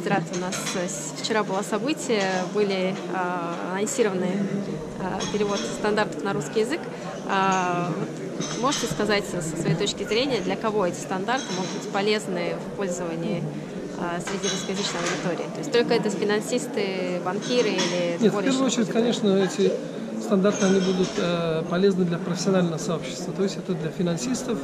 Федерации у нас вчера было событие, были анонсированы перевод стандартов на русский язык. Можете сказать со своей точки зрения, для кого эти стандарты могут быть полезны в пользовании среди русскоязычной аудитории? То есть только это финансисты, банкиры или... Нет, в первую очередь, конечно, эти стандарты они будут полезны для профессионального сообщества. То есть это для финансистов,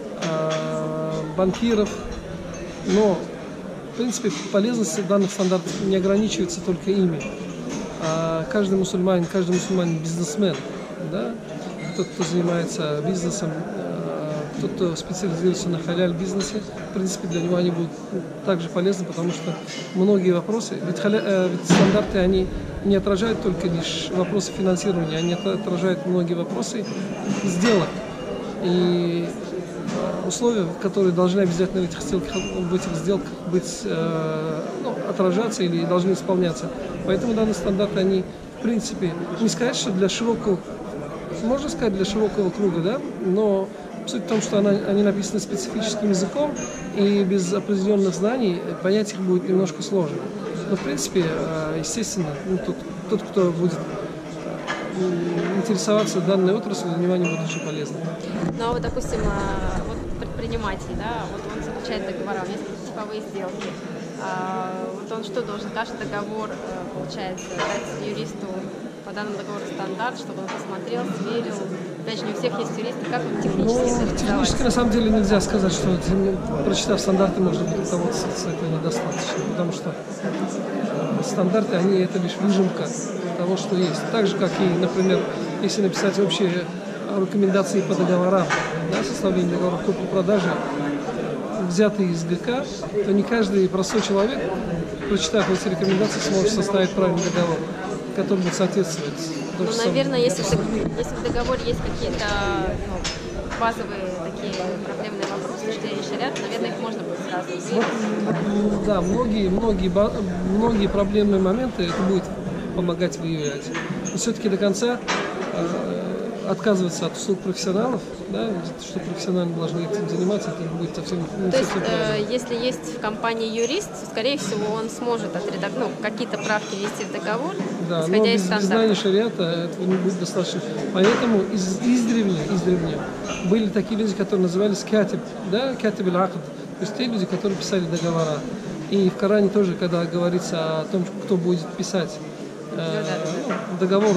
банкиров. Но, в принципе, полезность данных стандартов не ограничивается только ими. Каждый мусульманин бизнесмен, да? Тот, кто занимается бизнесом, тот, кто специализируется на халяль-бизнесе, в принципе, для него они будут также полезны, потому что многие вопросы, ведь стандарты, они не отражают только лишь вопросы финансирования, они отражают многие вопросы сделок. И условия, которые должны обязательно в этих сделках быть, отражаться или должны исполняться. Поэтому данные стандарты, они, в принципе, не сказать, что для широкого, можно сказать, для широкого круга, да, но суть в том, что они написаны специфическим языком, и без определенных знаний понять их будет немножко сложно. Но, в принципе, естественно, тот, кто будет интересоваться данной отраслью, для него они будут очень полезны. Ну, а вот, допустим, предприниматель, да, вот он заключает договора, у него есть типовые сделки. Вот он что должен? Каждый договор, получается, дать юристу по данному договору стандарт, чтобы он посмотрел, сверил. Опять же, не у всех есть юристы, как он технически технически, на самом деле, нельзя сказать, что прочитав стандарты, можно будет руководствоваться, этого недостаточно. Потому что стандарты, они это лишь выжимка того, что есть. Так же, как и, например, если написать общие рекомендации по договорам, да, составление договоров купли-продажи, взятые из ГК, то не каждый простой человек, прочитав эти рекомендации, сможет составить правильный договор, который будет соответствовать. Ну, наверное, если в договоре есть какие-то базовые такие проблемные вопросы, что и шарят, наверное, их можно будет сразу выявить. Да, многие проблемные моменты это будет помогать выявлять. Но все-таки до конца отказываться от услуг профессионалов, да, что профессионалы должны этим заниматься, это будет совсем не То совсем правильно. Если есть в компании юрист, скорее всего, он сможет какие-то правки ввести в договор, да, исходя из стандартов. Без знания шариата этого не будет достаточно. Поэтому издревле были такие люди, которые назывались катиб, да, катиб аль-акд, то есть те люди, которые писали договора. И в Коране тоже, когда говорится о том, кто будет писать договор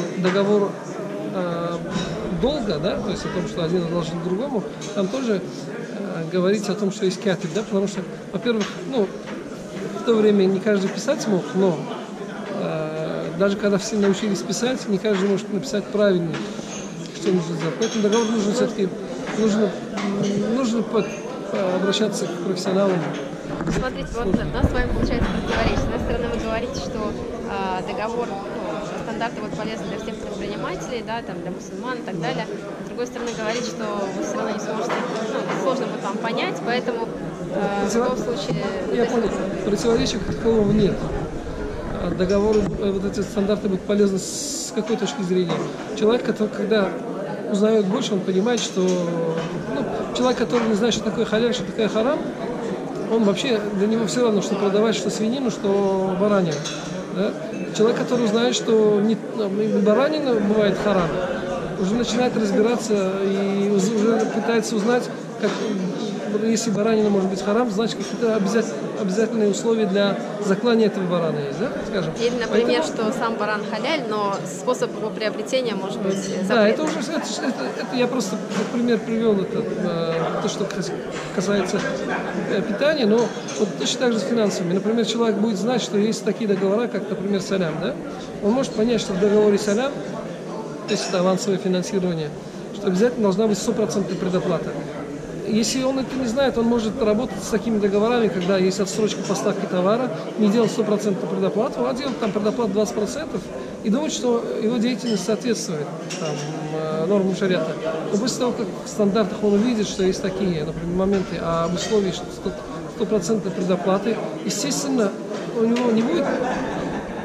долго, да, то есть о том, что один должен другому, там тоже говорится о том, что есть катиб, да, потому что, во-первых, в то время не каждый писать мог, но даже когда все научились писать, не каждый может написать правильно, что нужно сделать. Поэтому договор нужно все-таки нужно обращаться к профессионалам. Смотрите, вот у нас с вами получается противоречие. С одной стороны, вы говорите, что договор, стандарты полезны для всех предпринимателей, да, там, для мусульман и так далее. С другой стороны, говорить, что вы все равно не сможете, сложно будет вам понять, поэтому в любом случае... Я понял, противоречия как такового нет. Договоры, эти стандарты будут полезны с какой точки зрения? Человек, который, когда узнает больше, он понимает, что... человек, который не знает, что такое халяль, что такое харам, он вообще, для него все равно, что продавать, что свинину, что баранину. Да? Человек, который узнает, что баранина бывает харам, уже начинает разбираться и уже пытается узнать, как, если баранина может быть харам, значит какие-то обязательные условия для заклания этого барана есть, да, скажем. Или, например, что сам баран халяль, но способ его приобретения может быть запретным. Да, это уже, я просто как пример привел то, что касается питания, но вот точно так же с финансами. Например, человек будет знать, что есть такие договора, как, например, салям, да? Он может понять, что в договоре салям, то есть это авансовое финансирование, что обязательно должна быть 100% предоплата. Если он это не знает, он может работать с такими договорами, когда есть отсрочка поставки товара, не делать 100% предоплату, а делать там предоплату 20% и думать, что его деятельность соответствует нормам шариата. Но после того, как в стандартах он увидит, что есть такие, например, моменты об условии 100% предоплаты, естественно, у него не будет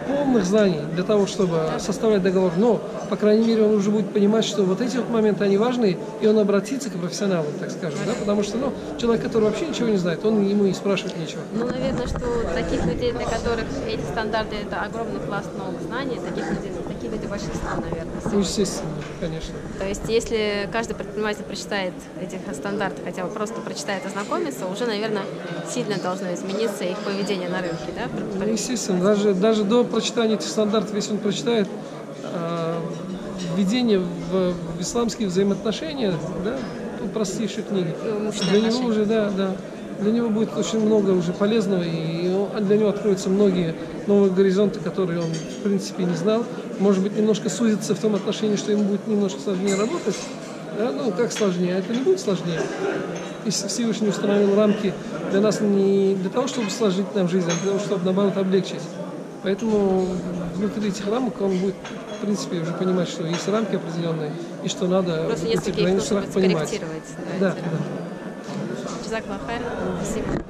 полных знаний для того, чтобы составлять договор, но, по крайней мере, он уже будет понимать, что вот эти вот моменты, они важны, и он обратится к профессионалу, так скажем, да, потому что, ну, человек, который вообще ничего не знает, он ему и спрашивать нечего. Ну, наверное, что таких людей, для которых эти стандарты – это огромный пласт новых знаний, таких людей большинство, наверное. Ну, естественно, конечно. То есть, если каждый предприниматель прочитает этих стандартов, хотя бы просто прочитает, ознакомиться, уже, наверное, сильно должно измениться их поведение на рынке, да? Ну, естественно, даже до прочитания этих стандартов, если он прочитает введение в исламские взаимоотношения, да, простейшие книги, для него уже, для него будет очень много уже полезного, и для него откроются многие новые горизонты, которые он, в принципе, не знал. Может быть, немножко сузится в том отношении, что ему будет немножко сложнее работать. Да? Ну, как сложнее? Это не будет сложнее. Если Всевышний установил рамки для нас не для того, чтобы сложить нам жизнь, а для того, чтобы, наоборот, облегчить. Поэтому внутри этих рамок он будет, в принципе, уже понимать, что есть рамки определенные, и что надо просто в этих границах понимать. скорректировать. Да. Джазак Аллах хайр. Спасибо.